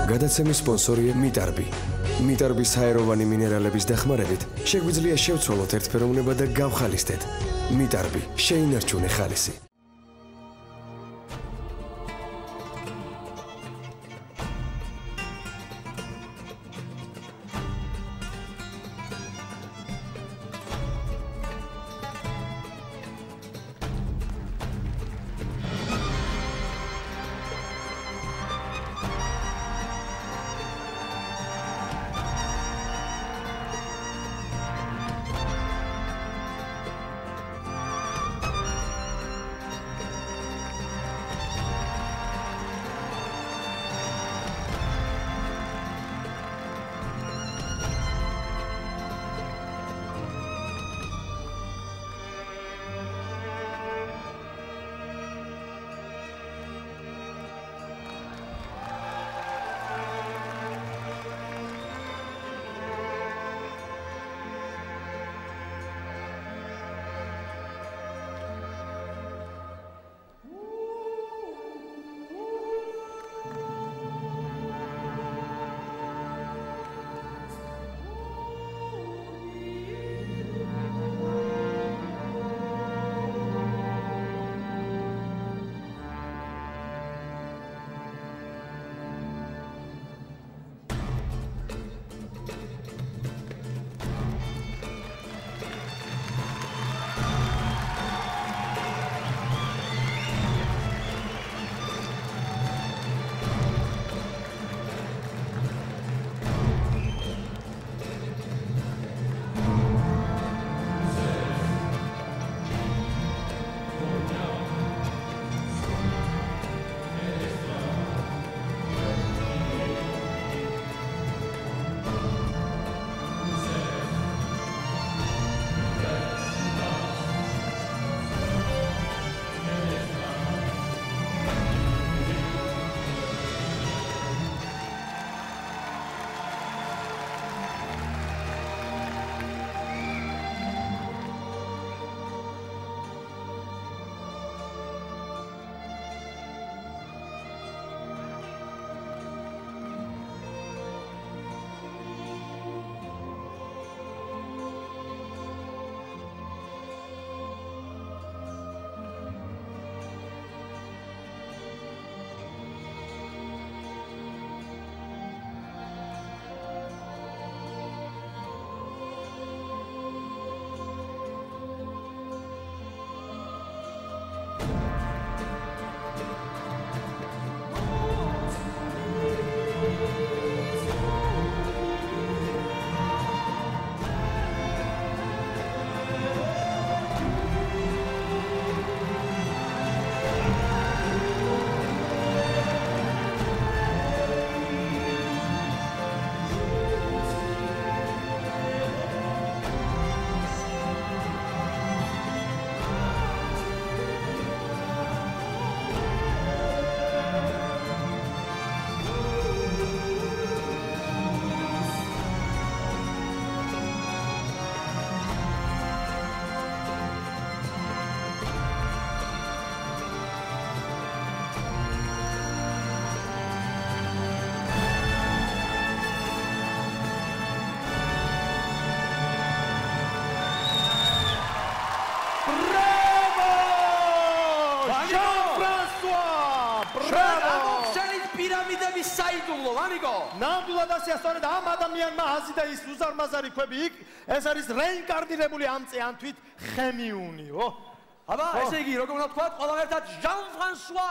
გადაცემის სპონსორია მიტარბი. მიტარბის საეროვანი მინერალების დახმარებით შეგვიძლია შევცვალოთ ერთფეროვნება და გავხალისდეთ. მიტარბი, შეინარჩუნე ხალისი. საიდუმლო, ვანიკო. ნამდვილად ასე სწორედ ამ ადამიანმა აზი და ის უზარმაზარი ქვები იქ, ეს არის რეინკარნირებული ამწე ან თვით ხემიუნიო. აბა, ესე იგი, როგორ უნდა თქვა, ყველამ ერთად ჟან-ფრანსუა.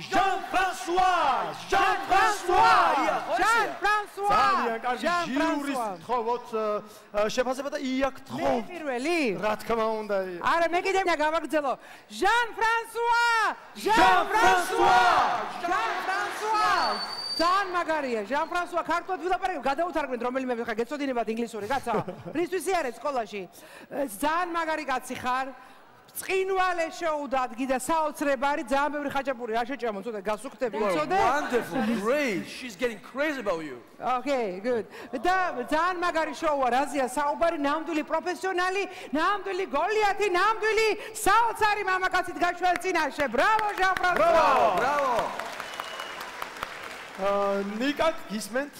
ძალიან კარგი ჟიურის თხოვოთ შეფასება და იაქტხოვ. მე პირველი? რა თქმა უნდა. არა, მე კიდევ გავაგრძელო. ჟან-ფრანსუა! ძალიან მაგარია, ჟან-ფრანსუა ქართულად ვილაპარაკებ, გადაუთარგმნეთ რომელიმე ხარ გეცოდინებათ ინგლისური კაცა. რისთვის იარეთ სკოლაში? ძალიან მაგარი კაცი ხარ. წინვალე შეუდად გიდა საოცრებარი, ძალიან ბევრი ხაჭაპური არ შეჭამო, ცოტა გასუქდები, იცოდე? Wonderful, great. She's getting crazy about you. Okay, good. და ძალიან მაგარი შოუა, რაზეა საუბარი, ნამდვილი პროფესიონალი, ნამდვილი გოლიათი, ნამდვილი საოცარი მამაკაცით გაჩვენე წინაშე. ბრავო, ჟან-ფრანსუა! Bravo! ნიკა გისმენთ?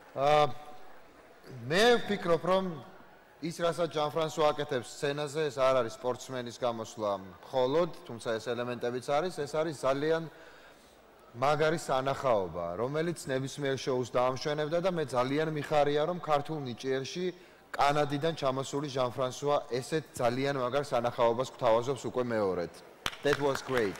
მე ვფიქრობ, რომ ის რასაც ჟან ფრანსუა აკეთებს სცენაზე, ეს არ არის სპორტსმენის გამოსვლა მხოლოდ, თუმცა ეს ელემენტებიც არის, ეს არის ძალიან მაგარი სანახაობა, რომელიც ნებისმიერ შოუს დაამშვენებდა და მე ძალიან მიხარია, რომ ქართულ ნიჭიერში კანადიდან ჩამოსული ჟან ფრანსუა ესეთ ძალიან მაგარ სანახაობას გვთავაზობს უკვე მეორედ. That was great.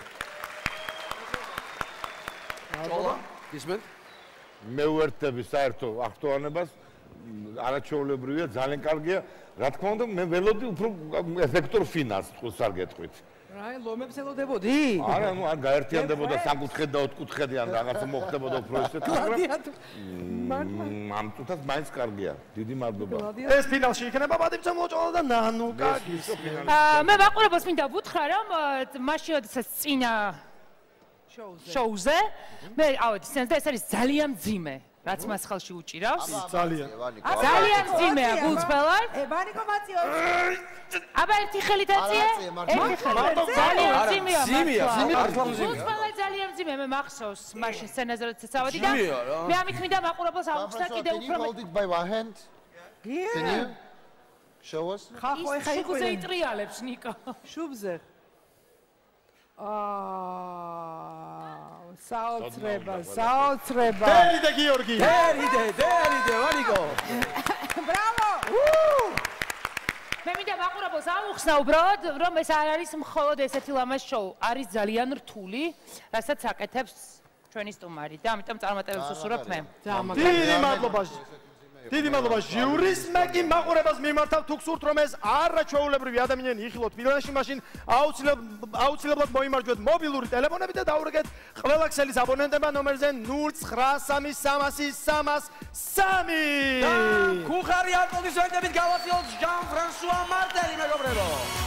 ჭოლა ისმენ მე ვერთები საერთო აქტუალებას არაჩვეულებრივია, ძალიან კარგია. რა თქმა უნდა, მე ველოდი უფრო ეფექტურ ფინალს თქოს არ გეტყვით. რა, ლომებს ელოდებოდი? არა, ნუ არ გაერთიანდებოდა სამკუთხედი და ოთხკუთხედი ან რაღაცა მოხდებოდა უფრო ესეთი, მაგრამ ამ თუთას მაინც კარგია. დიდი მადლობა. ეს ფინალში იქნება პატივცემულო ჭოლა და ნანუკა. მე მაყურებელს მინდა ვუთხრა, რომ მაშინ როდესაც წინა შოუზე მე ავედი სცენაზე და ეს არის ძალიან მძიმე. რაც მას ხელში უჭირავს. ძალიან. ძალიან მძიმეა გულწრფელად. ვანიკო მაციო. აბა ერთი ხელით აწიე? ერთი ხელით. ძალიან მძიმეა. გულწრფელად ძალიან მძიმე. მე მახსოვს მაშინ სცენაზე როდესაც ავედი და მე ამით მინდა მაყურებელს ავუხსნა კიდევ უფრო Can you hold it by one hand? Can you show us? ხახო ეხა შუბზე იტრიალებს ნიკა. შუბზე. საოცრება. დერიდე გიორგი. დერიდე ვანიკო ბრავო. მე მინდა მაყურებელს ავუხსნა უბრალოდ, რომ ეს არ არის მხოლოდ ესეთი ლამაზ შოუ, არის ძალიან რთული, რასაც აკეთებს ჩვენი სტუმარი და ამიტომ წარმატებებს უსურვებ მე. დიდი მადლობა ჟიურის, მე კი მაყურებელს მიმართავ, თუ გსურთ რომ ეს არაჩვეულებრივი ადამიანები იხილოთ ფინალში, მაშინ აუცილებლად მოიმარჯვეთ მობილური ტელეფონებით და დაურეკეთ ყველა ქსელის აბონენტებმა ნომერზე 09333303. ხუხარი არტოდისვენტებით გავაცილოთ ჟან ფრანსუა მარტელი მეგობრებო